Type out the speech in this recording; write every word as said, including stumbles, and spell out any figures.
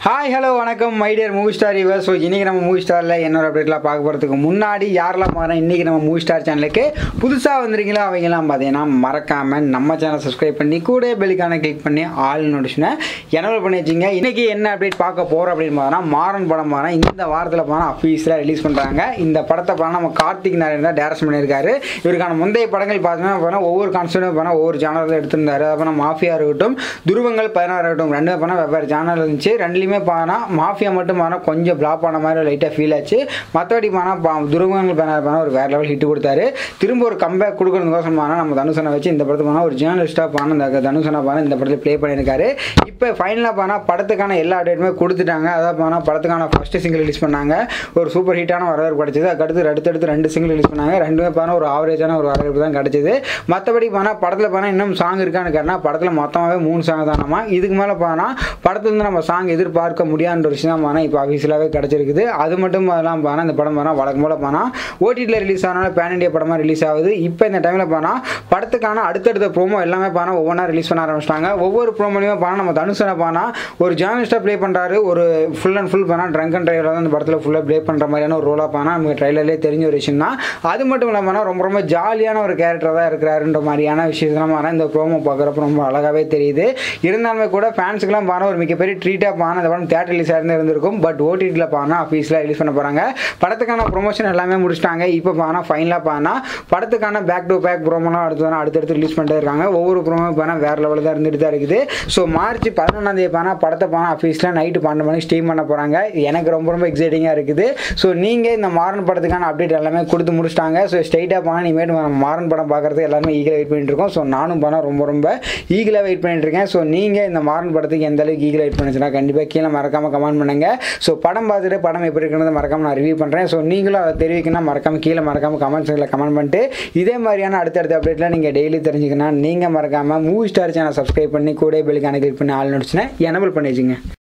Hi hello வணக்கம் my dear movie star viewers. So இன்றைக்கி நம்ம மூவி ஸ்டாரில் என்னோட அப்டேட்லாம் பார்க்க போகிறதுக்கு முன்னாடி யாரெல்லாம் பார்க்குறேன் இன்றைக்கி நம்ம மூவி ஸ்டார் சேனலுக்கு புதுசாக வந்துருக்கீங்களா அவங்கெல்லாம் பார்த்தீங்கன்னா மறக்காமல் நம்ம சேனல் சப்ஸ்கிரைப் பண்ணி கூட பெல்லுக்கான கிளிக் பண்ணி ஆல் நோட்டிஃபிகேஷனை எனேபிள் பண்ணி வச்சுங்க. இன்றைக்கி என்ன அப்டேட் பார்க்க போகிறோம் அப்படின்னு பார்த்தோன்னா மாறன் படம் பாருங்க இந்த வாரத்தில் பார்த்தா அஃபீஸில் ரிலீஸ் பண்ணுறாங்க. இந்த படத்தை பார்த்தா நம்ம கார்த்திக் நாராயணன் தான் டேரக்ஷன் பண்ணியிருக்காரு. இவருக்கான முந்தைய படங்கள் பார்த்தீங்கன்னா ஒவ்வொரு கான்செப்டும் பார்த்தா ஒவ்வொரு ஜானரில் எடுத்திருந்தாரு. அப்புறம் மாஃபியா இருக்கட்டும், துருவங்கள் பதினாறு இருக்கட்டும், ரெண்டு பண்ணால் வெவ்வேறு ஜானர் இருந்துச்சு. ரெண்டுலேயுமே பானா மாஃபியா மட்டும் பானா கொஞ்சம் பிளாப் ஆன மாதிரி லைட்டாக ஃபீல் ஆச்சு. மற்றபடி பானா துருவங்கள் பேனர் பானா ஒரு வேறு லெவல் ஹிட் கொடுத்தாரு. திரும்ப ஒரு கம்பேக் கொடுக்கறதுக்கோசம் பானா நம்ம தனுஷனை வச்சு இந்த படத்தை பானா ஒரு ஜேர்னலிஸ்டாக பானா இந்த தனுஷனை பானா இந்த படத்தில் ப்ளே பண்ணியிருக்காரு. இப்போ ஃபைனலாக பானா படத்துக்கான எல்லா அப்டேட்டுமே கொடுத்துட்டாங்க. அதாவது பானா படத்துக்கான ஃபர்ஸ்ட் சிங்கிள் ரிலீஸ் பண்ணாங்க. ஒரு சூப்பர் ஹிட்டான வரவேற்பு கிடைச்சது. அதுக்கடுத்து அடுத்தடுத்து ரெண்டு சிங்கிள் ரிலீஸ் பண்ணாங்க. ரெண்டுமே பானா ஒரு ஆவரேஜான ஒரு வரவேற்பு தான் கிடைச்சது. மற்றபடி பானா படத்தில் பானா இன்னும் சாங் இருக்கான்னு கேட்டால் படத்தில் மொத்தமாகவே மூணு சாங் தானமா. இதுக்கு மேலே பானா படத்துலேருந்து நம்ம சாங் எதிர்பார்க்க முடியாத ஒரு விஷயம் பானா இப்போ ஆஃபீஸிலாகவே கிடச்சிருக்குது. அது மட்டும் அதெல்லாம் பானா இந்த படம் பானா வழக்கம் போல பானா ஓடிடியில் ரிலீஸ் ஆனாலும் பேன் இண்டியா படமாக ரிலீஸ் ஆகுது. இப்போ இந்த டைமில் பானா படத்துக்கான அடுத்தடுத்த ப்ரோமோ எல்லாமே பானா ஒவ்வொன்றா ரிலீஸ் பண்ண ஆரம்பிச்சிட்டாங்க. ஒவ்வொரு ப்ரோமோலையுமே பானா நம்ம தனுஷனை பானா ஒரு ஜேர்னலிஸ்டாக ப்ளே பண்ணுறாரு. ஒரு ஃபுல் அண்ட் ஃபுல் பானா ட்ரங்க் அண்ட் டிரைவர் தான் இந்த படத்தில் ஃபுல்லாக ப்ளே பண்ணுற மாதிரியான ஒரு ரோலாக பானா நமக்கு ட்ரைலர்லேயே தெரிஞ்ச ஒரு விஷயம் தான். அது மட்டும் இல்லாமல் ரொம்ப ரொம்ப ஜாலியான ஒரு கேரக்டர் தான் இருக்கிறாருன்ற மாதிரியான விஷயத்தெல்லாம் பானா இந்த ப்ரோமோ பார்க்குறப்ப ரொம்ப அழகாகவே தெரியுது. இருந்தாலுமே கூட ஃபேன்ஸுக்கெல்லாம் பானா ஒரு மிகப்பெரிய ட்ரீட்டாக பானா இந்த படம் தேட்டர் ரிலீஸ் ஆகிருந்து இருந்திருக்கும். பட் ஓடிடியில் பானா ஆஃபீஸில் ரிலீஸ் பண்ண போகிறாங்க. படத்துக்கான ப்ரொமோஷன் எல்லாமே முடிச்சிட்டாங்க. இப்போ பானா ஃபைனலாக பானா படத்துக்கான பேக் டு பேக் ப்ரோமோலாம் அடுத்து அடுத்தடுத்து ரிலீஸ் பண்ணிட்டு இருக்காங்க. ஒவ்வொரு ப்ரோமோ பானா வேறு லெவலில் தான் இருந்துட்டு தான் இருக்குது. ஸோ மார்ச் பதினொன்றாம் தேதி பானா படத்தை பானா ஆஃபீஸில் நைட்டு பன்னெண்டு மணிக்கு ஸ்ட்ரீம் பண்ண போகிறாங்க. எனக்கு ரொம்ப ரொம்ப எக்ஸைட்டிங்காக இருக்குது. ஸோ நீங்கள் இந்த மாறன் படத்துக்கான அப்டேட் எல்லாமே கொடுத்து முடிச்சிட்டாங்க. ஸோ ஸ்ட்ரைட்டாக பானா இனிமேல் மாறன் படம் பார்க்குறதுக்கு எல்லாருமே ஈகலாக வெயிட் பண்ணிட்டு இருக்கோம். ஸோ நானும் பானா ரொம்ப ரொம்ப ஈகலாக வெயிட் பண்ணிட்டு இருக்கேன். ஸோ நீங்கள் இந்த மாறன் படத்துக்கு எந்த அளவுக்கு ஈகலாக வெயிட் பண்ணிச்சுன்னா கண்டிப்பாக கீழே மறக்காமல் கமெண்ட் பண்ணுங்க. ஸோ படம் பார்த்துட்டு படம் எப்படி இருக்கிறத மறக்காமல் நான் ரிவ்யூ பண்ணுறேன். ஸோ நீங்களும் அதை தெரிவிக்கணும் மறக்காமல் கீழே மறக்காமல் கமெண்ட் செக்ஷனில் கமெண்ட் பண்ணிட்டு இதே மாதிரியான அடுத்தடுத்த அப்டேட்லாம் நீங்கள் டெய்லி தெரிஞ்சுக்கணும். நீங்கள் மறக்காமல் மூவி ஸ்டார் சேனல் சப்ஸ்கிரைப் பண்ணி கூட பெல்லுக்கான கிளிக் பண்ணி ஆல் நோட்டிஃபிகேஷனை எனேபிள் பண்ணி வச்சுங்க.